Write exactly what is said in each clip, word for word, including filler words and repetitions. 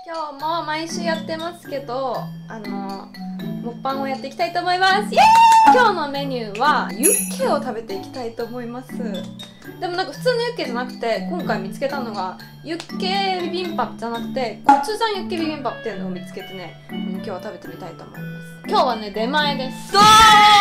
今日も毎週やってますけど、あのモッパンをやっていきたいと思います。イエーイ！今日のメニューはユッケを食べていきたいと思います。でもなんか普通のユッケじゃなくて、今回見つけたのがユッケビビンパじゃなくてコチュジャンユッケビビンパっていうのを見つけてね、うん、今日は食べてみたいと思います。今日はね、出前です。ドー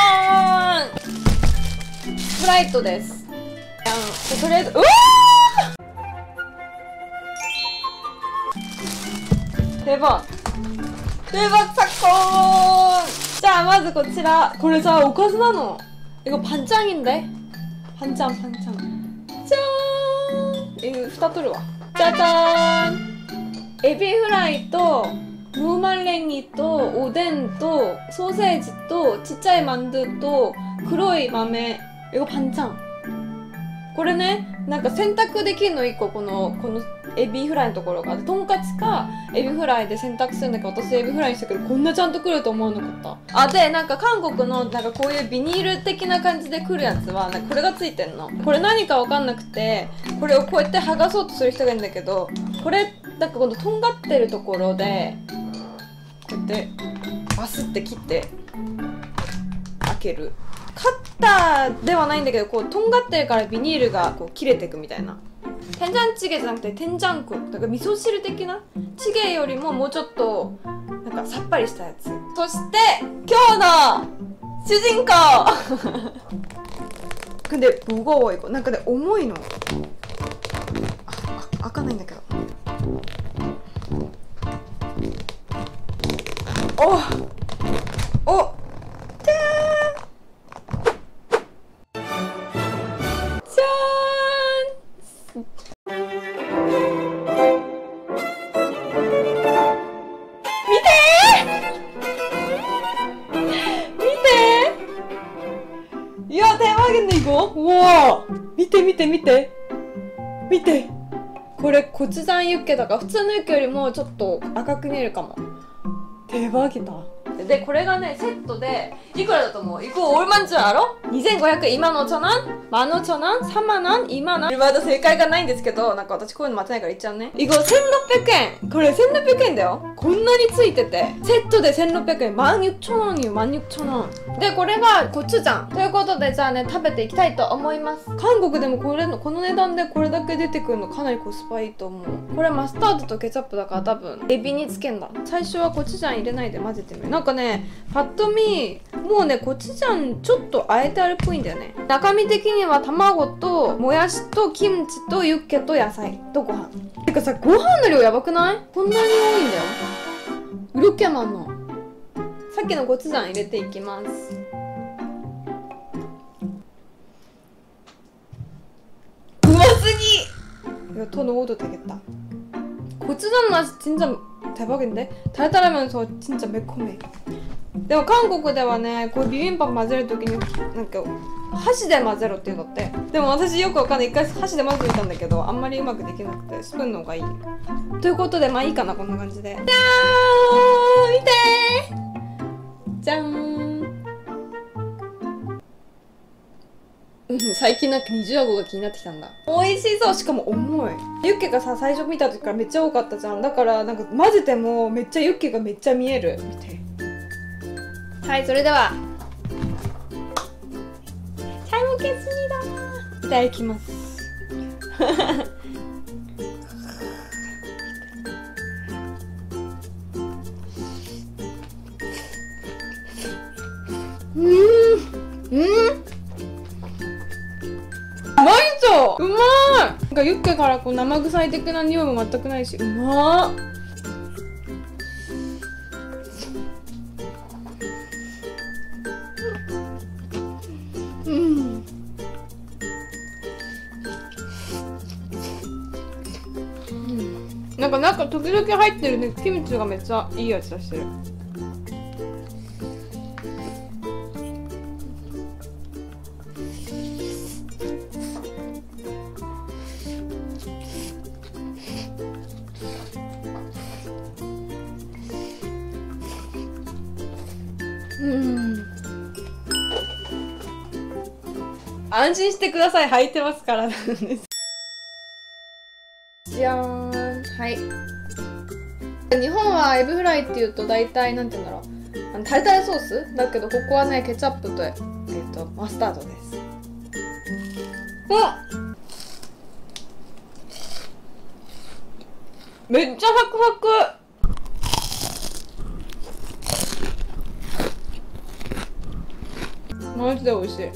ン！フライトです。あのとりあえず、うわー！대박대박사건！じゃあまずこちら、これさおかずなの。이거 반짱인데? 반짱 반짱 짠! 이거蓋取るわ。じゃじゃーん！エビフライとムーマンレンギとおでんとソーセージとちっちゃいマンドゥと黒い豆。이거 반짱。これね、なんか選択できるのいっこ、このこのエビフライのところがとんかつかエビフライで選択するんだけど、私エビフライにしたけどこんなちゃんと来ると思わなかった。あ、でなんか韓国のなんかこういうビニール的な感じで来るやつはなんかこれがついてんの。これ何かわかんなくて、これをこうやって剥がそうとする人がいるんだけど、これなんかこのとんがってるところでこうやってバスって切って開ける。カッターではないんだけど、こうとんがってるからビニールがこう切れていくみたいな。天ジャンチゲじゃなくて天ジャンコ、だから味噌汁的なチゲよりももうちょっとなんかさっぱりしたやつ。そして今日の主人公근데 무거워 이거。なんかね重いの。あ、あ、開かないんだけど。おおいや、대박인데 이거? 우와! 見て見て見て見て、これコチュジャンユッケだから普通のユッケよりもちょっと赤く見えるかも。대박이다。で、これがね、セットでいくらだと思う？이거 얼마인 줄 알아？にせんごひゃくえん、にまんごせんウォン、まんごせんウォン、さんまんウォン、にまんウォン。まだ正解がないんですけど、なんか私こういうの待てないから言っちゃうね。이거せんろっぴゃくえん。これせんろっぴゃくえんだよ。こんなについてて、セットでせんろっぴゃくえん、まんろくせんウォンよ、まんろくせんウォン。で、これがコチュジャンということで、じゃあね、食べていきたいと思います。韓国でもこれのこの値段でこれだけ出てくるのかなりコスパいいと思う。これマスタードとケチャップだから多分エビにつけんだ。最初はコチュジャン入れないで混ぜてみる。なんかね、パッと見もうね、コチュジャンちょっとあえてあるっぽいんだよね。中身的には卵ともやしとキムチとユッケと野菜とご飯。てかさ、ご飯の量やばくない？こんなに多いんだよ。ウルケマンのさっきのコチュジャン入れていきます。うますぎ! 야, 더 넣어도 되겠다. 고추장 맛이 진짜 대박인데? 달달하면서 진짜 매콤해. でも韓国ではね、こうビビンバ混ぜるときになんか箸で混ぜろって言うんだって。でも私よくわかんない。一回箸で混ぜてみたんだけど、あんまりうまくできなくてスプーンの方がいい。ということで、まあいいかな、こんな感じで。じゃーん、見てー、じゃーん。うん、最近なんか二重顎が気になってきたんだ。美味しそう。しかも重い。ユッケがさ、最初見た時からめっちゃ多かったじゃん。だからなんか混ぜてもめっちゃユッケがめっちゃ見える。見て。はい、それでは잘 먹겠습니다。いただきます。うん、うん、うまいぞ。うまい。なんかユッケからこう生臭い的な匂いも全くないし、うまっ。うん、なんか中時々入ってるね、キムチがめっちゃいい味出してる。うん、安心してください、履いてますからなんです。じゃーん。はい。日はエビフライっていうと大体なんて言うんだろう、あのタルタルソースだけど、ここはねケチャップとえっとマスタードです。うんめっちゃサクサク。マジで美味しい。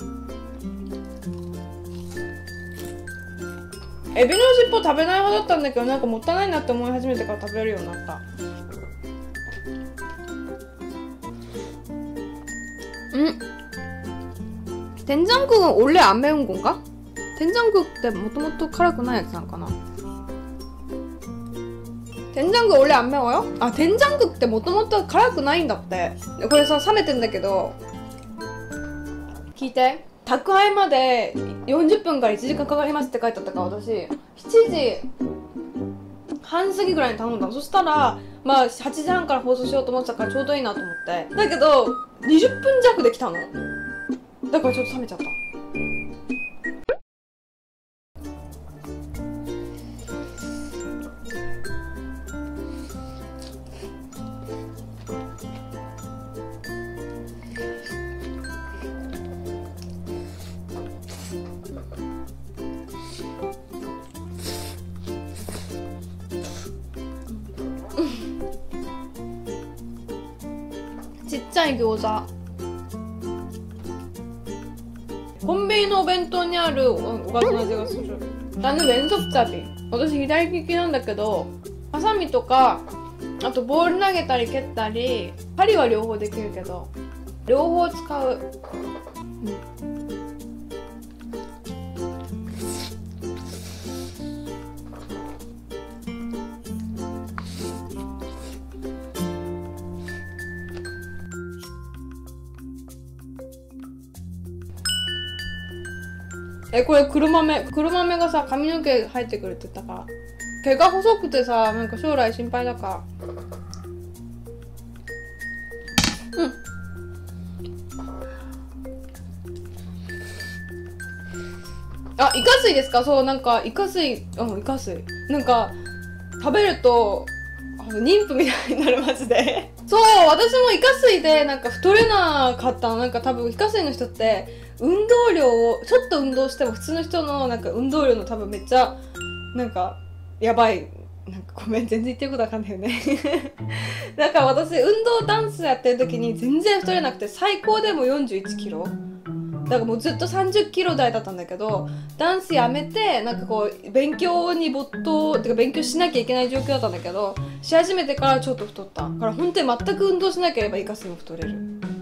エビの尻尾食べない派だったんだけど、なんかもったいないなって思い始めてから食べれるようになった。음 된장국은 원래 안 매운 건가? 된장국 때 모토모토辛くないやつなんかな? 된장국 원래 안 매워요? 아 된장국 때 모토모토辛くないんだって。これさ冷めてんだけど、聞いて。宅配までよんじゅっぷんからいちじかんかかりますって書いてあったから、私しちじはん過ぎぐらいに頼んだの。そしたらまあはちじはんから放送しようと思ってたからちょうどいいなと思って。だけどにじゅっぷん弱できたの。だからちょっと冷めちゃった。ちっちゃい餃子。コンビニのお弁当にあるおかずの味がする。나는왼손잡이。私左利きなんだけど、ハサミとかあとボール投げたり蹴ったり、針は両方できるけど両方使う。うんえ、これ黒豆、黒豆がさ、髪の毛生えてくるって言ったから。毛が細くてさ、なんか将来心配だから。うん。あ、イカ水ですか？そう、なんか、イカ水、うん、イカ水。なんか、食べると、あの妊婦みたいになる、マジで。そう、私もイカ水で、なんか太れなかったの。なんか多分、イカ水の人って、運動量をちょっと運動しても普通の人のなんか運動量の多分めっちゃなんかやばい。なんかごめん、全然言ってることわかんないよねだから私運動ダンスやってる時に全然太れなくて、最高でもよんじゅういちキロだからもうずっとさんじゅっキロ台だったんだけど、ダンスやめてなんかこう勉強に没頭ってか勉強しなきゃいけない状況だったんだけど、し始めてからちょっと太ったから本当に全く運動しなければイカスも太れる。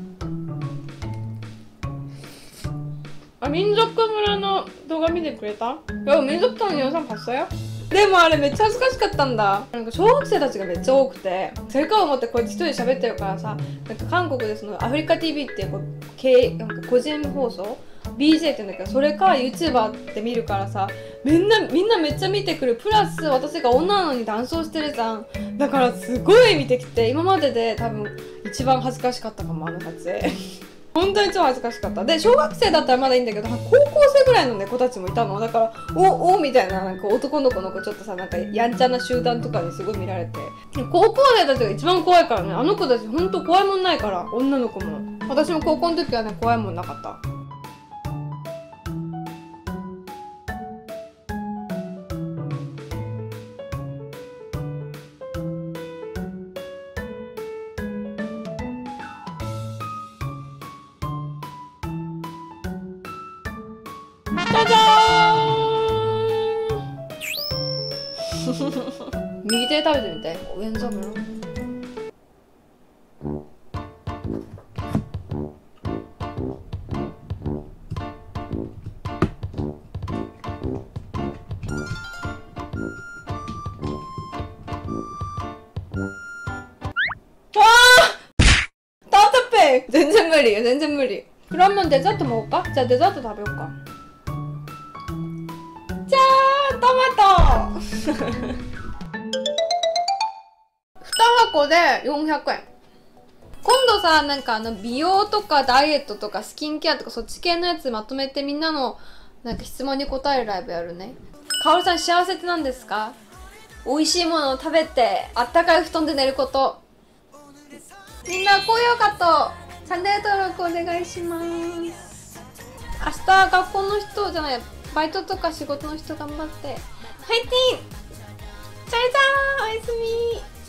あ、民族村の動画見てくれた？いや、民族村の영상 봤어요？でもあれめっちゃ恥ずかしかったんだ。なんか小学生たちがめっちゃ多くて、それかを思ってこいつ一人で喋ってるからさ、なんか韓国でそのアフリカ ティーブイ っていうこう系なんか個人放送 ビージェー って言うんだけど、それか YouTuber って見るからさ、みんなみんなめっちゃ見てくる。プラス私が女なのに男装してるじゃん。だからすごい見てきて、今までで多分一番恥ずかしかったかも、あの撮影本当に超恥ずかしかった。で、小学生だったらまだいいんだけど、高校生ぐらいのね子たちもいたの。だからおおみたいな、なんか男の子の子ちょっとさ、なんかやんちゃな集団とかにすごい見られて、高校生たちが一番怖いからね。あの子たちほんと怖いもんないから、女の子も。私も高校の時はね怖いもんなかった。じゃじゃーん右手で食べてみて。왼손으로。답답해.全然無理.全然無理. 그러면 데자트 먹을까? 자, 데자트 가볼까? 짠! 토마토!に箱でよんひゃくえん。今度さ、なんかあの美容とかダイエットとかスキンケアとかそっち系のやつまとめてみんなのなんか質問に答えるライブやるね。かおるさん幸せって何ですか？ 美味しいものを食べてあったかい布団で寝ること。みんな高評価とチャンネル登録お願いします。明日学校の人じゃない、バイトとか仕事の人頑張ってファイティン。じゃあじゃあおやすみ。